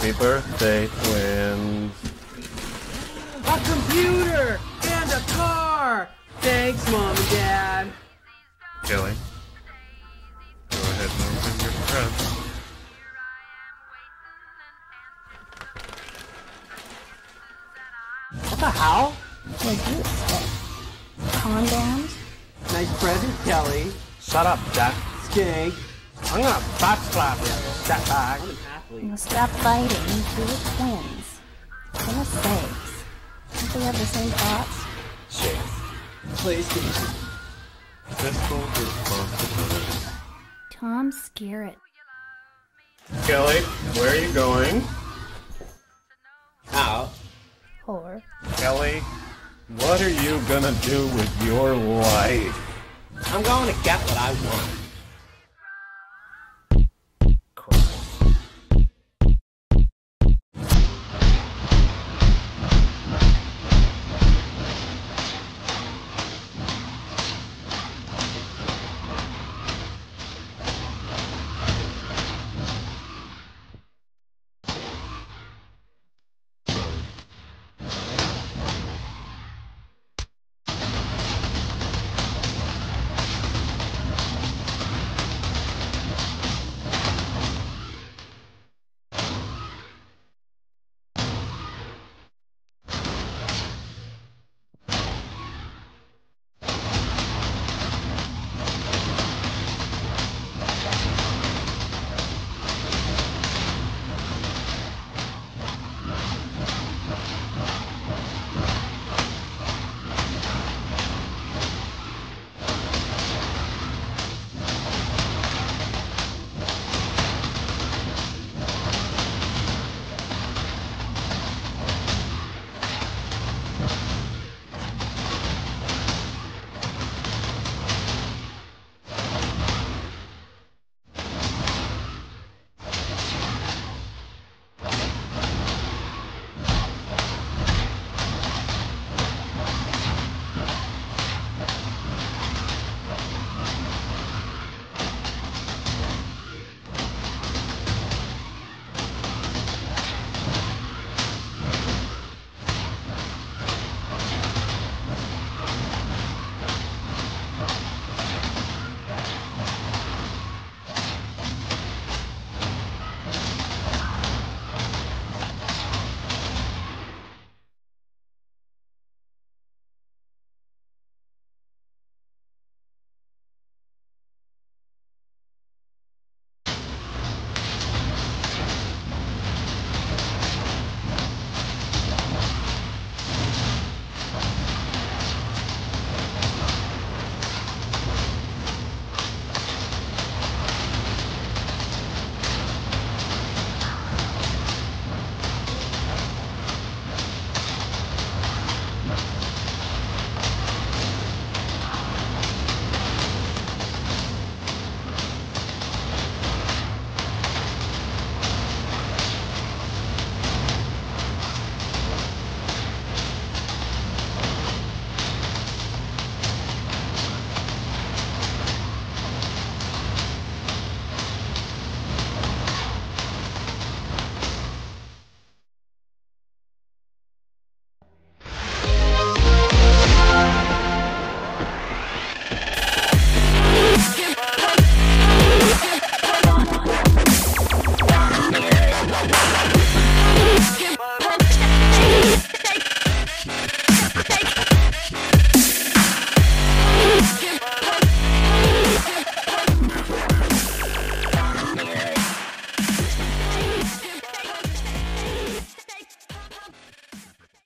Happy birthday, twins. A computer and a car! Thanks, Mom and Dad. Kelly, go ahead and open your present. What the hell? What do you expect? Condoms? Nice present, Kelly. Shut up, Jack. Skank. I'm gonna backslap you, Jack bag. I'm an athlete. Now stop fighting. You're twins. For goodness sakes. Don't they have the same thoughts? Shakes. PlayStation. Fiscal responsibility. Tom Skerritt. Kelly, where are you going? Out. Whore. Kelly, what are you gonna do with your life? I'm going to get what I want.